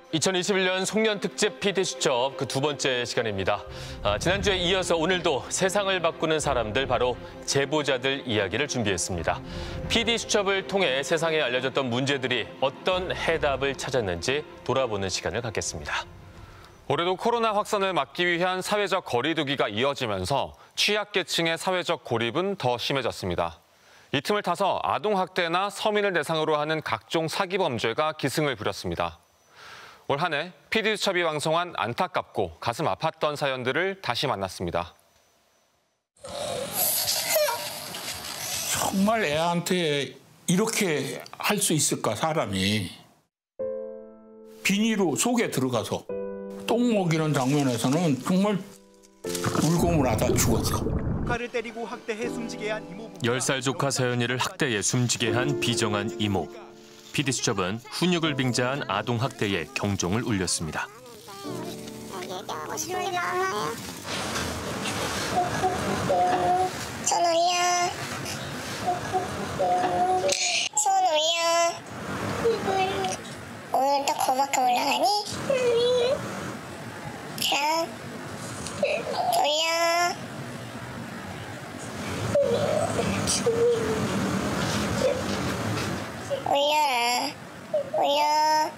2021년 송년 특집 PD수첩 그 두 번째 시간입니다. 지난주에 이어서 오늘도 세상을 바꾸는 사람들, 바로 제보자들 이야기를 준비했습니다. PD수첩을 통해 세상에 알려졌던 문제들이 어떤 해답을 찾았는지 돌아보는 시간을 갖겠습니다. 올해도 코로나 확산을 막기 위한 사회적 거리 두기가 이어지면서 취약계층의 사회적 고립은 더 심해졌습니다. 이 틈을 타서 아동학대나 서민을 대상으로 하는 각종 사기 범죄가 기승을 부렸습니다. 올 한 해 PD수첩이 방송한 안타깝고 가슴 아팠던 사연들을 다시 만났습니다. 정말 애한테 이렇게 할 수 있을까, 사람이. 비닐로 속에 들어가서 똥 먹이는 장면에서는 정말 울고물 하다 죽었어. 조카를 때리고 학대해 숨지게 한 이모. 10살 조카 서연이를 학대해 숨지게 한 비정한 이모. PD수첩은 훈육을 빙자한 아동 학대에 경종을 울렸습니다. 얘기하고 싶은 게 많아요. 손 올려. 손 올려. 오늘도 고맙게 올라가니? 그럼 올려. 올려라. 올려.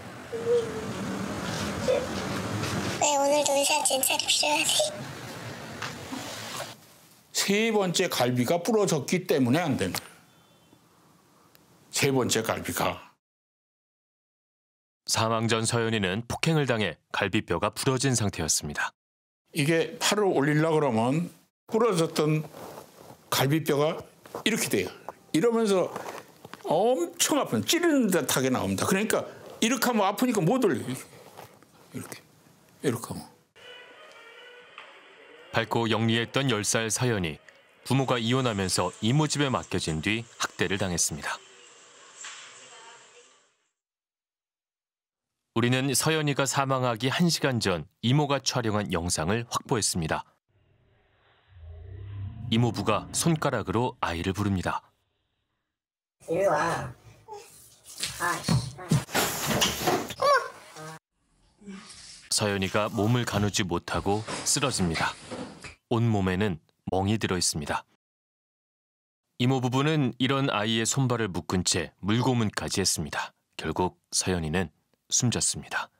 왜 오늘도 의사 진찰이 필요하지? 세 번째 갈비가 부러졌기 때문에 안 되는 거예요. 세 번째 갈비가. 사망 전 서연이는 폭행을 당해 갈비뼈가 부러진 상태였습니다. 이게 팔을 올리려고 그러면 부러졌던 갈비뼈가 이렇게 돼요. 이러면서 엄청 아픈, 찌르는 듯하게 나옵니다. 그러니까 이렇게 하면 아프니까 못 올려. 이렇게 하면. 밝고 영리했던 10살 서연이 부모가 이혼하면서 이모 집에 맡겨진 뒤 학대를 당했습니다. 우리는 서연이가 사망하기 1시간 전 이모가 촬영한 영상을 확보했습니다. 이모부가 손가락으로 아이를 부릅니다. 이리 와. 서연이가 몸을 가누지 못하고 쓰러집니다. 온몸에는 멍이 들어 있습니다. 이모 부부는 이런 아이의 손발을 묶은 채 물고문까지 했습니다. 결국 서연이는 숨졌습니다.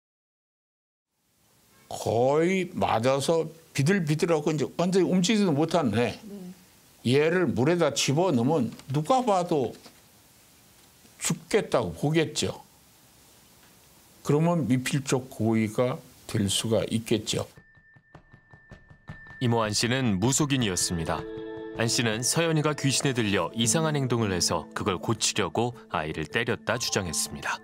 거의 맞아서 비들비들하고 이제 완전히 움직이지도 못하네. 얘를 물에다 집어넣으면 누가 봐도 죽겠다고 보겠죠. 그러면 미필적 고의가 될 수가 있겠죠. 이모 안 씨는 무속인이었습니다. 안 씨는 서연이가 귀신에 들려 이상한 행동을 해서 그걸 고치려고 아이를 때렸다 주장했습니다.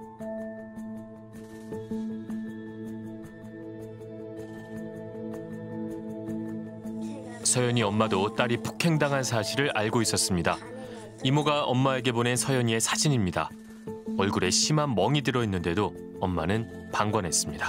서연이 엄마도 딸이 폭행당한 사실을 알고 있었습니다. 이모가 엄마에게 보낸 서연이의 사진입니다. 얼굴에 심한 멍이 들어있는데도 엄마는 방관했습니다.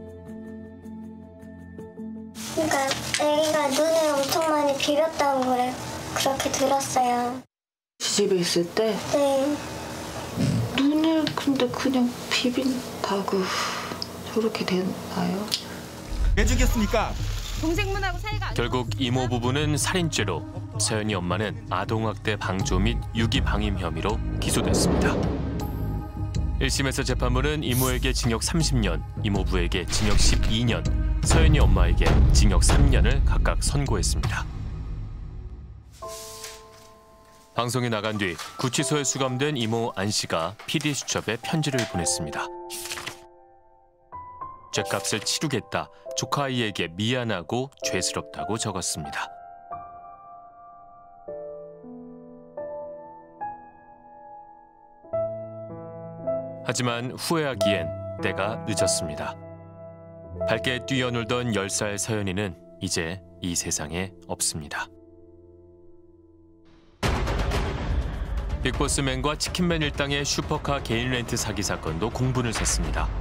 그러니까 애기가 눈을 엄청 많이 비볐다고 그렇게 들었어요. 집에 있을 때? 네. 눈을 근데 그냥 비빈다고 저렇게 되나요? 왜 죽였습니까? 동생분하고 사이가 안 결국 이모 부부는 살인죄로, 서연이 엄마는 아동학대 방조 및 유기방임 혐의로 기소됐습니다. 1심에서 재판부는 이모에게 징역 30년, 이모부에게 징역 12년, 서연이 엄마에게 징역 3년을 각각 선고했습니다. 방송이 나간 뒤 구치소에 수감된 이모 안 씨가 PD수첩에 편지를 보냈습니다. 죗값을 치르겠다, 조카 아이에게 미안하고 죄스럽다고 적었습니다. 하지만 후회하기엔 때가 늦었습니다. 밝게 뛰어놀던 10살 서연이는 이제 이 세상에 없습니다. 빅보스맨과 치킨맨 일당의 슈퍼카 개인 렌트 사기 사건도 공분을 샀습니다.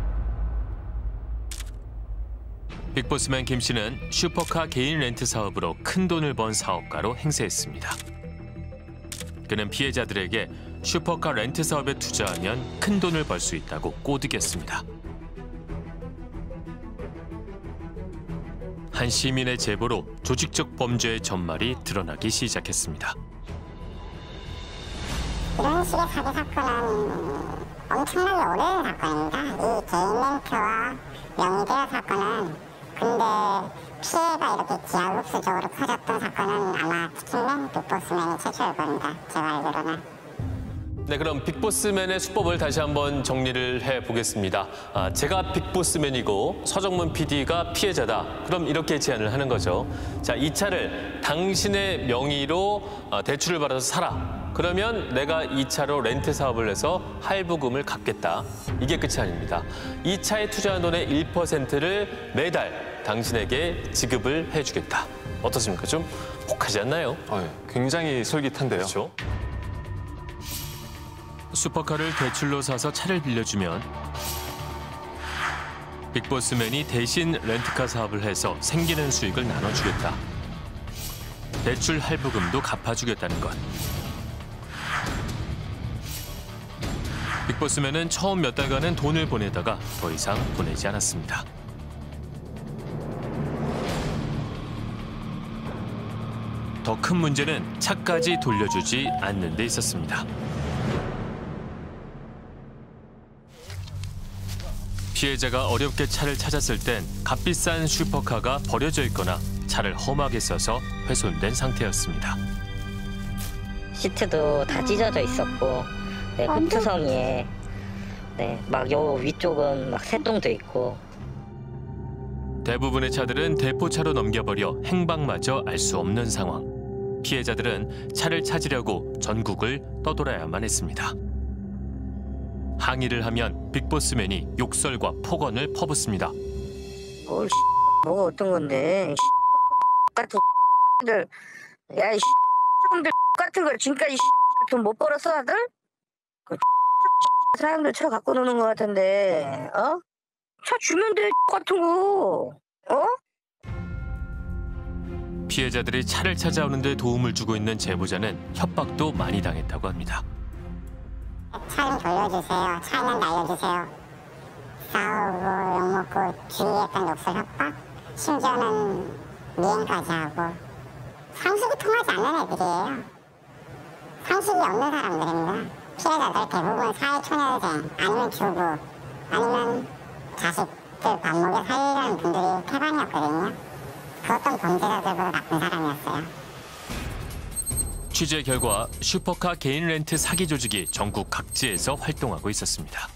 빅보스맨 김 씨는 슈퍼카 개인 렌트 사업으로 큰 돈을 번 사업가로 행세했습니다. 그는 피해자들에게 슈퍼카 렌트 사업에 투자하면 큰 돈을 벌 수 있다고 꼬드겼습니다. 한 시민의 제보로 조직적 범죄의 전말이 드러나기 시작했습니다. 이런 식의 사기 사건은 엄청나게 오래된 사건입니다. 이 개인 렌트와 명의대여 사건은 근데 피해가 이렇게 기하급수적으로 커졌던 사건은 아마 치킨맨, 빅보스맨이 최초일 겁니다. 제가 알기로는. 네, 그럼 빅보스맨의 수법을 다시 한번 정리를 해보겠습니다. 제가 빅보스맨이고 서정문 PD가 피해자다. 그럼 이렇게 제안을 하는 거죠. 자, 이 차를 당신의 명의로 대출을 받아서 사라. 그러면 내가 이 차로 렌트 사업을 해서 할부금을 갚겠다. 이게 끝이 아닙니다. 이 차에 투자한 돈의 1%를 매달 당신에게 지급을 해주겠다. 어떻습니까? 좀 혹하지 않나요? 굉장히 솔깃한데요. 그렇죠. 슈퍼카를 대출로 사서 차를 빌려주면 빅보스맨이 대신 렌트카 사업을 해서 생기는 수익을 나눠주겠다. 대출 할부금도 갚아주겠다는 것. 빅보스맨은 처음 몇 달간은 돈을 보내다가 더 이상 보내지 않았습니다. 더 큰 문제는 차까지 돌려주지 않는 데 있었습니다. 피해자가 어렵게 차를 찾았을 땐 값비싼 슈퍼카가 버려져 있거나 차를 험하게 써서 훼손된 상태였습니다. 시트도 다 찢어져 있었고, 네, 흡투성이에, 네, 막 요 위쪽은 막 새똥도 있고. 대부분의 차들은 대포차로 넘겨버려 행방마저 알 수 없는 상황. 피해자들은 차를 찾으려고 전국을 떠돌아야만 했습니다. 항의를 하면 빅보스맨이 욕설과 폭언을 퍼붓습니다. 뭐가 어떤 건데? 같은 들, 야, 이 놈들 같은 걸 지금까지 돈 못 벌었어, 다들? 사람들 차 갖고 노는 것 같은데, 어? 차 주면 돼, 같은 거, 어? 피해자들이 차를 찾아오는 데 도움을 주고 있는 제보자는 협박도 많이 당했다고 합니다. 차는 돌려주세요. 차는 날려주세요. 싸우고 욕먹고 주의했던 욕설 협박, 심지어는 미행까지 하고 상식이 통하지 않는 애들이에요. 상식이 없는 사람들입니다. 피해자들 대부분 사회초년생 아니면 주부 아니면 자식들 밥 먹여 살리려는 분들이 태반이었거든요. 그 어떤 범죄자들보다 나쁜 사람이었어요. 취재 결과 슈퍼카 개인 렌트 사기 조직이 전국 각지에서 활동하고 있었습니다.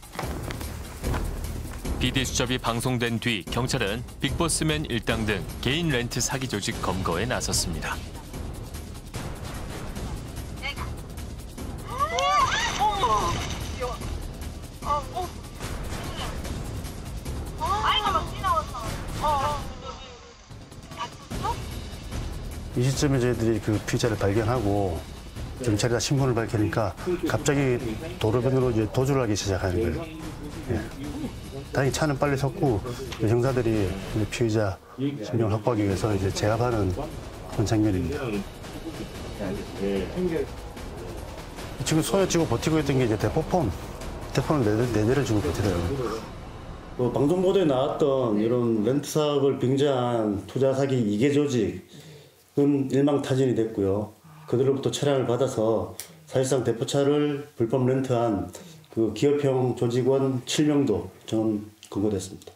PD수첩이 방송된 뒤 경찰은 빅보스맨 일당 등 개인 렌트 사기 조직 검거에 나섰습니다. 이 시점에 저희들이 그 피해자를 발견하고 경찰에다 신분을 밝히니까 갑자기 도로변으로 이제 도주를 하기 시작하는 거예요. 예. 다행히 차는 빨리 섰고 형사들이 피해자 신병을 확보하기 위해서 이제 제압하는 그런 장면입니다. 지금 손에 쥐고 버티고 있던 게 이제 대포는 네 대를 쥐고 버티더라고요. 방송 보도에 나왔던 이런 렌트 사업을 빙자한 투자 사기 이계 조직은 일망타진이 됐고요. 그들로부터 차량을 받아서 사실상 대포차를 불법 렌트한 그 기업형 조직원 7명도 저는 검거됐습니다.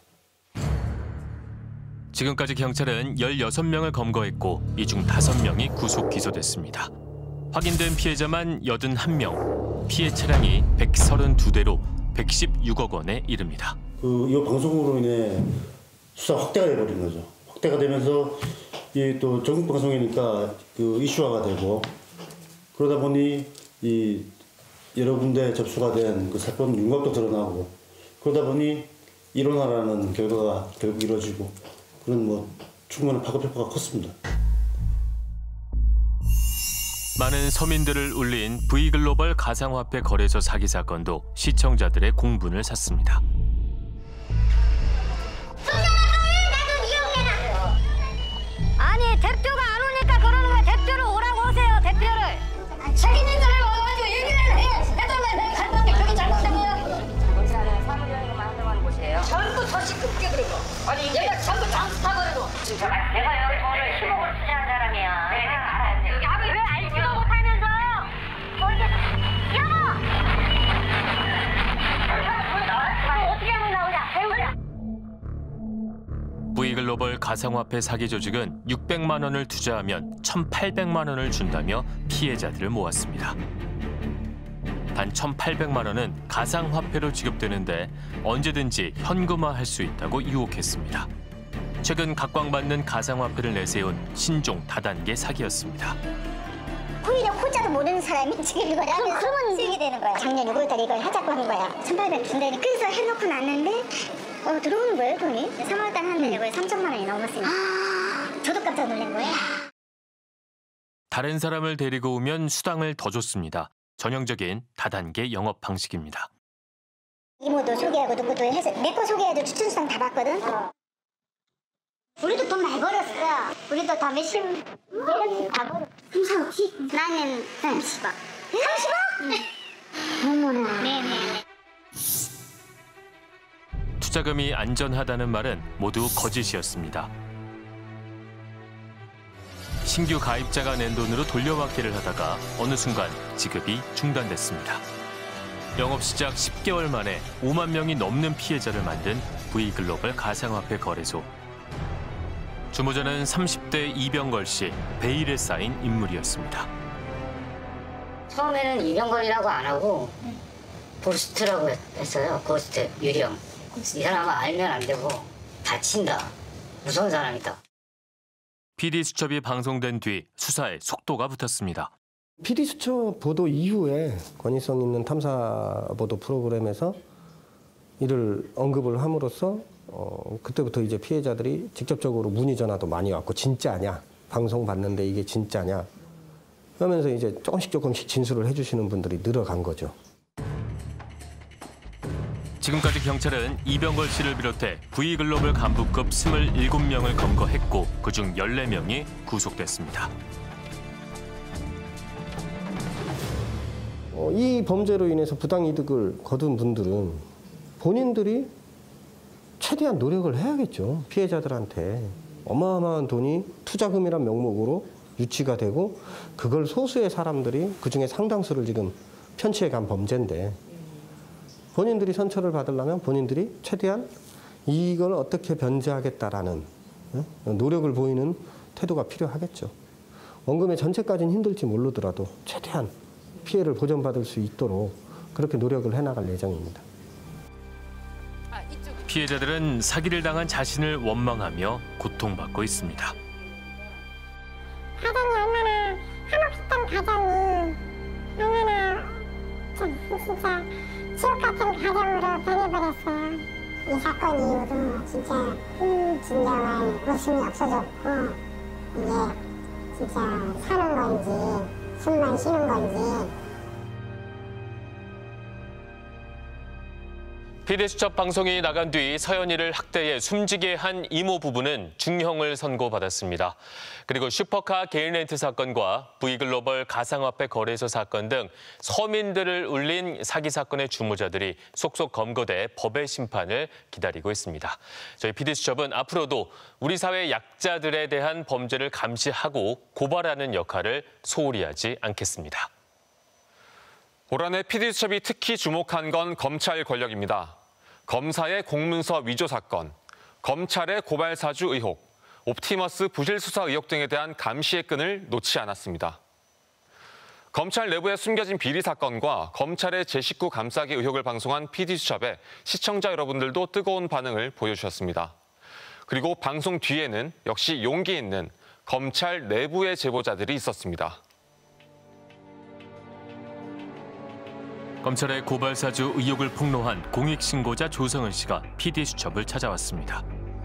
지금까지 경찰은 16명을 검거했고 이 중 5명이 구속 기소됐습니다. 확인된 피해자만 81명, 피해 차량이 132대로 116억 원에 이릅니다. 이 방송으로 인해 수사 확대가 돼버린 거죠. 확대가 되면서 이 또 전국 방송이니까 그 이슈화가 되고 그러다 보니 이 여러 군데 접수가 된 그 사건 윤곽도 드러나고 그러다 보니 일원화라는 결과가 결국 이루어지고 그런 뭐 충분한 파급 효과가 컸습니다. 많은 서민들을 울린 V글로벌 가상화폐 거래소 사기 사건도 시청자들의 공분을 샀습니다. 아니 대표가 안 오니까 그러는 거야. 대표를 오라고 오세요. 대표를. 책임 있는 사람이 와가지고 얘기를 해. 해달라. 내가 갈등이 그렇게 잘못된 거야. 본사는 사무용이 만들어가는 곳이에요. 전부 더 시끄럽게 그러고. 아니 얘가 전부 장수타버리고. 내가 V글로벌 가상화폐 사기 조직은 600만 원을 투자하면 1,800만 원을 준다며 피해자들을 모았습니다. 단 1,800만 원은 가상화폐로 지급되는데 언제든지 현금화할 수 있다고 유혹했습니다. 최근 각광받는 가상화폐를 내세운 신종 다단계 사기였습니다. 오히려 호자도 모르는 사람이 지금 이걸 하면서 그러면 쓰게 되는 거야. 작년 6월달에 이걸 하자고 한 거야. 1,800 준다니 그래서 해놓고 났는데 들어오는 거예요, 돈이. 3월달 하는데 이걸 3천만 원이 넘었으니까 저도 깜짝 놀란 거예요. 다른 사람을 데리고 오면 수당을 더 줬습니다. 전형적인 다단계 영업 방식입니다. 이모도 소개하고 누구도 해서 내 거 소개해도 추천수당 다 받거든. 우리도 돈 많이 벌었어. 우리도 다 몇십 다 벌었어. 30억? 나는 30억. 30억? 어머나. 네네. 투자금이 안전하다는 말은 모두 거짓이었습니다. 신규 가입자가 낸 돈으로 돌려받기를 하다가 어느 순간 지급이 중단됐습니다. 영업 시작 10개월 만에 5만 명이 넘는 피해자를 만든 V글로벌 가상화폐 거래소. 주모자는 30대 이병걸 씨, 베일에 쌓인 인물이었습니다. 처음에는 이병걸이라고 안 하고 고스트라고 했어요. 고스트, 유령. 이 사람은 알면 안 되고 다친다. 무서운 사람이다. PD수첩이 방송된 뒤 수사에 속도가 붙었습니다. PD수첩 보도 이후에 권위성 있는 탐사 보도 프로그램에서 이를 언급을 함으로써 그때부터 이제 피해자들이 직접적으로 문의 전화도 많이 왔고 진짜냐? 방송 봤는데 이게 진짜냐? 그러면서 이제 조금씩 진술을 해주시는 분들이 늘어간 거죠. 지금까지 경찰은 이병걸 씨를 비롯해 V글로벌 간부급 27명을 검거했고 그중 14명이 구속됐습니다. 이 범죄로 인해서 부당이득을 거둔 분들은 본인들이 최대한 노력을 해야겠죠. 피해자들한테. 어마어마한 돈이 투자금이란 명목으로 유치가 되고 그걸 소수의 사람들이 그중에 상당수를 지금 편취해 간 범죄인데 본인들이 선처를 받으려면 본인들이 최대한 이걸 어떻게 변제하겠다라는 노력을 보이는 태도가 필요하겠죠. 원금의 전체까지는 힘들지 모르더라도 최대한 피해를 보전받을 수 있도록 그렇게 노력을 해나갈 예정입니다. 피해자들은 사기를 당한 자신을 원망하며 고통받고 있습니다. 가정이 얼마나 한없었던 가정이 얼마나 진짜 지옥 같은 가정으로 변해버렸어요. 이 사건 이후로 진짜 진정한 웃음이 없어졌고 이게 진짜 사는 건지 숨만 쉬는 건지. PD수첩 방송이 나간 뒤 서연이를 학대해 숨지게 한 이모 부부는 중형을 선고받았습니다. 그리고 슈퍼카 개인 렌트 사건과 V글로벌 가상화폐 거래소 사건 등 서민들을 울린 사기 사건의 주모자들이 속속 검거돼 법의 심판을 기다리고 있습니다. 저희 PD수첩은 앞으로도 우리 사회 약자들에 대한 범죄를 감시하고 고발하는 역할을 소홀히 하지 않겠습니다. 올 한해 PD수첩이 특히 주목한 건 검찰 권력입니다. 검사의 공문서 위조 사건, 검찰의 고발 사주 의혹, 옵티머스 부실 수사 의혹 등에 대한 감시의 끈을 놓지 않았습니다. 검찰 내부에 숨겨진 비리 사건과 검찰의 제19 감싸기 의혹을 방송한 PD수첩에 시청자 여러분들도 뜨거운 반응을 보여주셨습니다. 그리고 방송 뒤에는 역시 용기 있는 검찰 내부의 제보자들이 있었습니다. 검찰의 고발사주 의혹을 폭로한 공익신고자 조성은 씨가 PD수첩을 찾아왔습니다.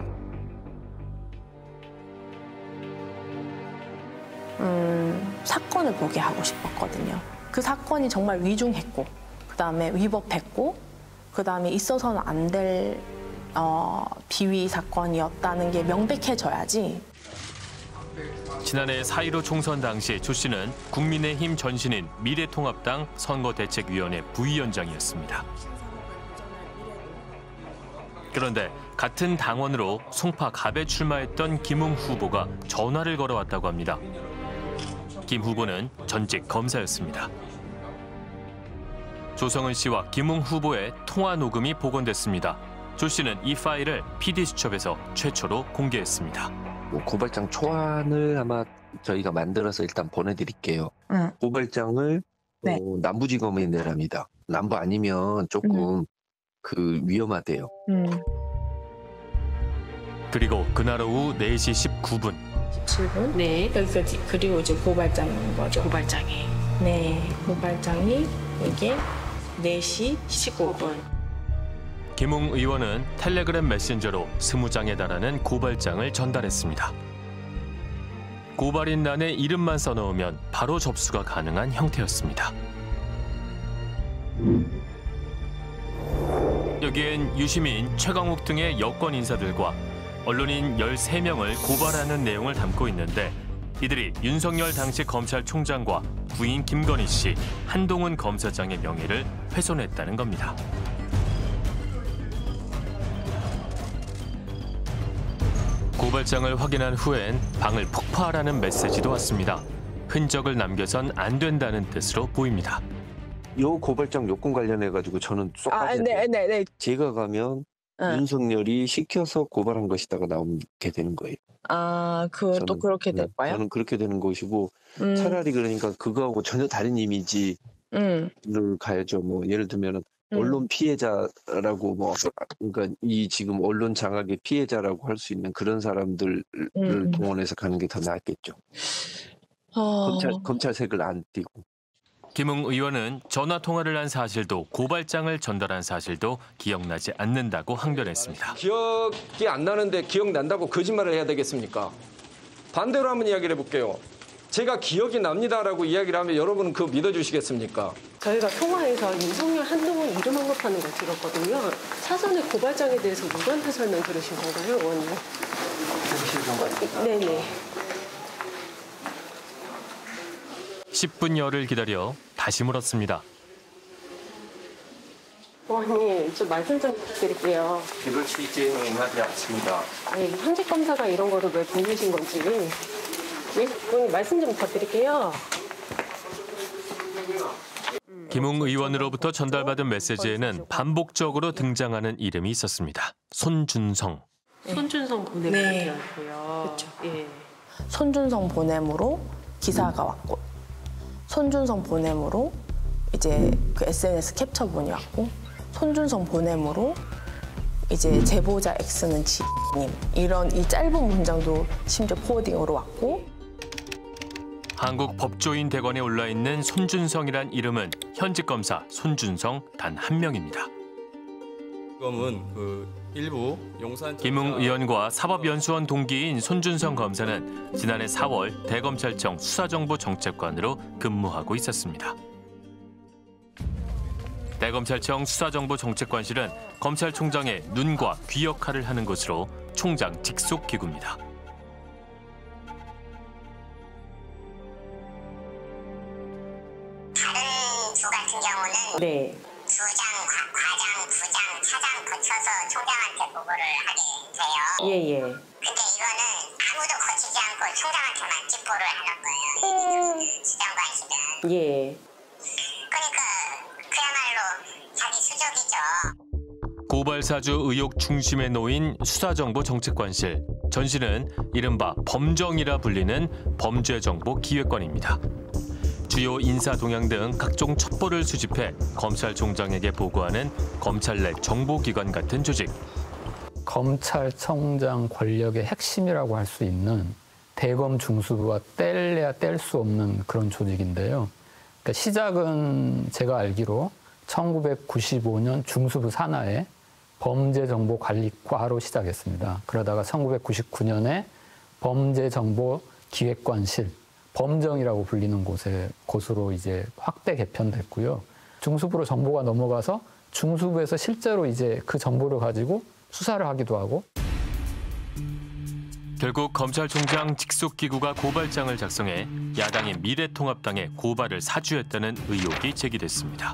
사건을 보게 하고 싶었거든요. 그 사건이 정말 위중했고 그다음에 위법했고 그다음에 있어서는 안 될 비위 사건이었다는 게 명백해져야지. 지난해 4.15 총선 당시 조 씨는 국민의힘 전신인 미래통합당 선거대책위원회 부위원장이었습니다. 그런데 같은 당원으로 송파 갑에 출마했던 김웅 후보가 전화를 걸어왔다고 합니다. 김 후보는 전직 검사였습니다. 조성은 씨와 김웅 후보의 통화 녹음이 복원됐습니다. 조 씨는 이 파일을 PD수첩에서 최초로 공개했습니다. 고발장 초안을 아마 저희가 만들어서 일단 보내드릴게요. 고발장을 네. 남부지검에 내랍니다. 남부 아니면 조금 위험하대요. 그리고 그날 오후 4시 19분. 17분? 네. 여기까지. 그리고 이제 고발장인 거죠. 고발장이. 네. 고발장이 이게 4시 19분. 김웅 의원은 텔레그램 메신저로 20장에 달하는 고발장을 전달했습니다. 고발인란에 이름만 써넣으면 바로 접수가 가능한 형태였습니다. 여기엔 유시민, 최강욱 등의 여권 인사들과 언론인 13명을 고발하는 내용을 담고 있는데 이들이 윤석열 당시 검찰총장과 부인 김건희 씨, 한동훈 검사장의 명예를 훼손했다는 겁니다. 고발장을 확인한 후엔 방을 폭파하라는 메시지도 왔습니다. 흔적을 남겨선 안 된다는 뜻으로 보입니다. 이 고발장 요건 관련해가지고 저는 쏙 빠져요. 네. 제가 가면 윤석열이 시켜서 고발한 것이다가 나오게 되는 거예요. 그것도 그렇게 될까요? 저는 그렇게 되는 것이고 차라리 그러니까 그거하고 전혀 다른 이미지를 가야죠. 뭐 예를 들면 언론 피해자라고 그러니까 이 지금 언론 장악의 피해자라고 할 수 있는 그런 사람들을 동원해서 가는 게 더 낫겠죠. 검찰색을 안 띠고. 김웅 의원은 전화 통화를 한 사실도 고발장을 전달한 사실도 기억나지 않는다고 항변했습니다. 기억이 안 나는데 기억난다고 거짓말을 해야 되겠습니까? 반대로 한번 이야기를 해볼게요. 제가 기억이 납니다라고 이야기를 하면 여러분은 그거 믿어주시겠습니까? 저희가 통화에서 윤석열, 한동훈 이름 언급하는 걸 들었거든요. 사전에 고발장에 대해서 누구한테 설명 들으신 건가요, 의원님? 네네. 10분여를 기다려 다시 물었습니다. 의원님, 좀 말씀 좀 부탁드릴게요. 이럴 취지에는 임하지 않습니다. 아니, 현직 검사가 이런 거를 왜 보내신 건지. 네? 의원님, 말씀 좀 부탁드릴게요. 김웅 의원으로부터 전달받은 메시지에는 반복적으로 등장하는 이름이 있었습니다. 손준성. 손준성 보냄이고요. 그렇죠. 예. 손준성 보냄으로 기사가 왔고, 손준성 보냄으로 이제 그 SNS 캡처본이 왔고, 손준성 보냄으로 이제 제보자 X는 지님 이런 이 짧은 문장도 심지어 포워딩으로 왔고. 한국 법조인 대관에 올라 있는 손준성이란 이름은 현직 검사 손준성 단 한 명입니다. 지금은 일부 용산 김웅 의원과 사법연수원 동기인 손준성 검사는 지난해 4월 대검찰청 수사정보정책관으로 근무하고 있었습니다. 대검찰청 수사정보정책관실은 검찰총장의 눈과 귀 역할을 하는 곳으로 총장 직속 기구입니다. 다른 주 같은 경우는 네. 주장, 과장, 부장, 차장 거쳐서 총장한테 보고를 하게 돼요. 예. 근데 이거는 아무도 거치지 않고 총장한테만 ጭ보를 하는 거예요. 수장관실은. 예. 그러니까 그야말로 자기 수적이죠. 고발사주 의혹 중심에 놓인 수사정보정책관실. 전실은 이른바 범정이라 불리는 범죄정보기획관입니다. 주요 인사 동향 등 각종 첩보를 수집해 검찰총장에게 보고하는 검찰 내 정보기관 같은 조직. 검찰총장 권력의 핵심이라고 할 수 있는 대검 중수부와 뗄래야 뗄 수 없는 그런 조직인데요. 그러니까 시작은 제가 알기로 1995년 중수부 산하의 범죄정보관리과로 시작했습니다. 그러다가 1999년에 범죄정보기획관실, 범정이라고 불리는 곳으로 이제 확대 개편됐고요. 중수부로 정보가 넘어가서 중수부에서 실제로 이제 그 정보를 가지고 수사를 하기도 하고. 결국 검찰총장 직속 기구가 고발장을 작성해 야당인 미래통합당에 고발을 사주했다는 의혹이 제기됐습니다.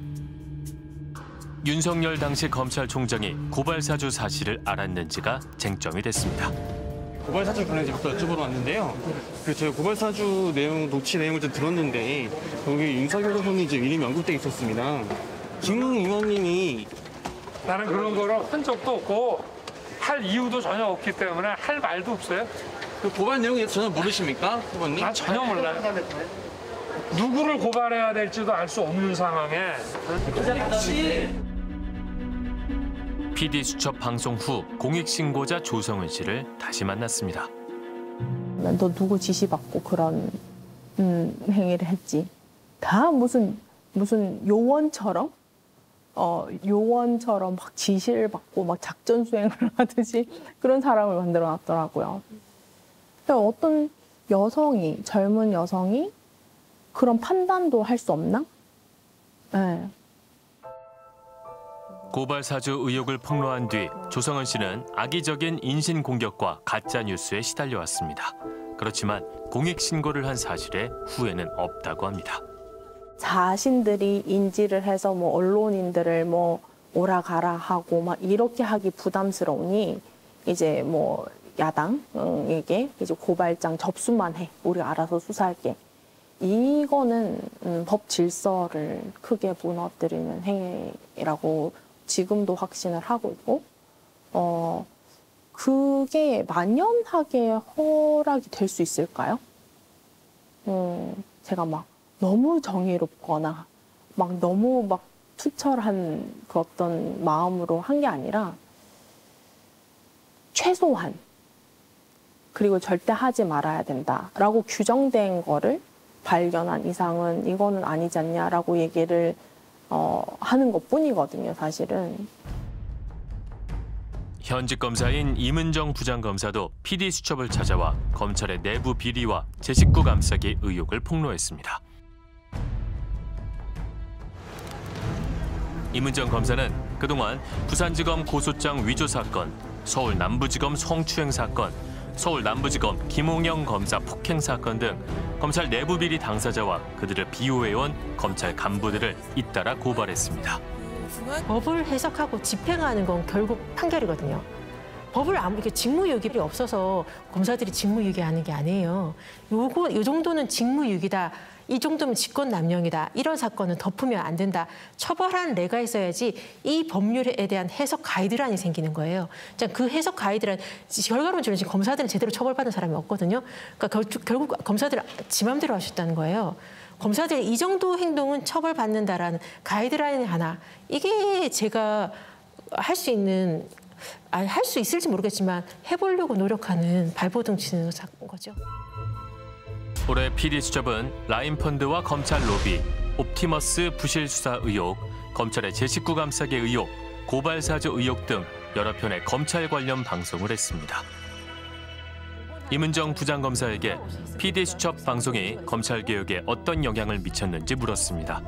윤석열 당시 검찰총장이 고발 사주 사실을 알았는지가 쟁점이 됐습니다. 고발 사주 관련해서 여쭤보러 왔는데요. 제가 고발 사주 녹취 내용을 좀 들었는데 여기 윤석열 후보님 이름이 언급돼 있었습니다. 김웅 의원님이 나는 그런 거를 한 적도 없고 할 이유도 전혀 없기 때문에 할 말도 없어요. 그 고발 내용에 전혀 모르십니까, 후보님? 난 전혀 몰라요. 누구를 고발해야 될지도 알 수 없는 상황에. PD수첩 방송 후 공익신고자 조성은 씨를 다시 만났습니다. 난 너 누구 지시받고 그런 행위를 했지. 다 무슨 요원처럼 막 지시를 받고 막 작전 수행을 하듯이 그런 사람을 만들어 놨더라고요. 어떤 여성이, 젊은 여성이 그런 판단도 할 수 없나? 네. 고발 사주 의혹을 폭로한 뒤 조성은 씨는 악의적인 인신 공격과 가짜 뉴스에 시달려왔습니다. 그렇지만 공익 신고를 한 사실에 후회는 없다고 합니다. 자신들이 인지를 해서 뭐 언론인들을 뭐 오라 가라 하고 막 이렇게 하기 부담스러우니 이제 뭐 야당에게 이제 고발장 접수만 해. 우리가 알아서 수사할게. 이거는 법 질서를 크게 무너뜨리는 행위라고 지금도 확신을 하고 있고, 그게 만연하게 허락이 될 수 있을까요? 제가 막 너무 정의롭거나 막 너무 막 투철한 그 어떤 마음으로 한 게 아니라 최소한 그리고 절대 하지 말아야 된다라고 규정된 거를 발견한 이상은 이거는 아니지 않냐라고 얘기를 하는 것뿐이거든요, 사실은. 현직 검사인 임은정 부장검사도 PD수첩을 찾아와 검찰의 내부 비리와 제 식구 감싸기 의혹을 폭로했습니다. 임은정 검사는 그동안 부산지검 고소장 위조 사건, 서울 남부지검 성추행 사건, 서울 남부지검 김홍영 검사 폭행 사건 등 검찰 내부 비리 당사자와 그들을 비호해온 검찰 간부들을 잇따라 고발했습니다. 법을 해석하고 집행하는 건 결국 판결이거든요. 법을 이렇게 직무유기가 없어서 검사들이 직무유기하는 게 아니에요. 이 정도는 직무유기다. 이 정도면 직권남용이다. 이런 사건은 덮으면 안 된다. 처벌하는 레가 있어야지 이 법률에 대한 해석 가이드라인이 생기는 거예요. 그 해석 가이드라인, 결과론적으로 지금 검사들은 제대로 처벌받은 사람이 없거든요. 그러니까 결국 검사들은 지 맘대로 하셨다는 거예요. 검사들이 이 정도 행동은 처벌받는다라는 가이드라인 하나. 이게 제가 할 수 있는, 할 수 있을지 모르겠지만 해보려고 노력하는 발버둥 치는 거죠. 올해 PD수첩은 라인펀드와 검찰 로비, 옵티머스 부실 수사 의혹, 검찰의 제 식구 감싸기 의혹, 고발 사주 의혹 등 여러 편의 검찰 관련 방송을 했습니다. 임은정 부장검사에게 PD수첩 방송이 검찰개혁에 어떤 영향을 미쳤는지 물었습니다.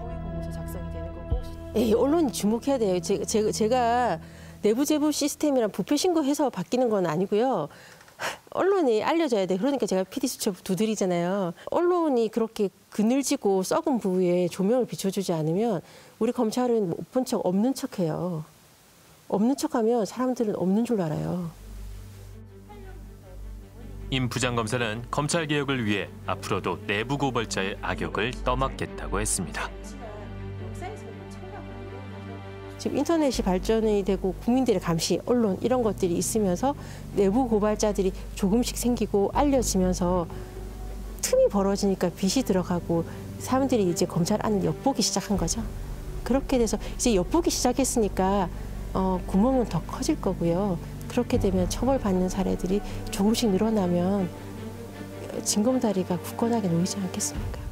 언론이 주목해야 돼요. 제가 내부 제보 시스템이랑 부패 신고해서 바뀌는 건 아니고요. 언론이 알려줘야 돼. 그러니까 제가 PD수첩 두드리잖아요. 언론이 그렇게 그늘지고 썩은 부위에 조명을 비춰주지 않으면 우리 검찰은 못 본 척 없는 척해요. 없는 척하면 사람들은 없는 줄 알아요. 임 부장검사는 검찰개혁을 위해 앞으로도 내부 고발자의 악역을 떠맡겠다고 했습니다. 지금 인터넷이 발전이 되고 국민들의 감시, 언론 이런 것들이 있으면서 내부 고발자들이 조금씩 생기고 알려지면서 틈이 벌어지니까 빚이 들어가고 사람들이 이제 검찰 안을 엿보기 시작한 거죠. 그렇게 돼서 이제 엿보기 시작했으니까 구멍은 더 커질 거고요. 그렇게 되면 처벌받는 사례들이 조금씩 늘어나면 징검다리가 굳건하게 놓이지 않겠습니까?